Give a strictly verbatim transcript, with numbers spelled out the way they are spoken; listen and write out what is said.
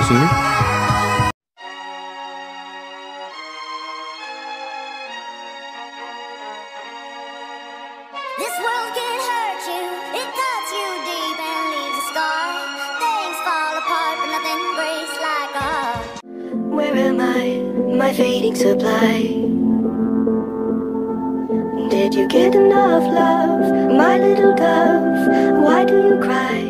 kesini? This world can hurt you, it cuts you deep and leaves a scar. Things fall apart, but nothing breaks like a heart. Where am I, my fading supply? Did you get enough love, my little dove? Why do you cry?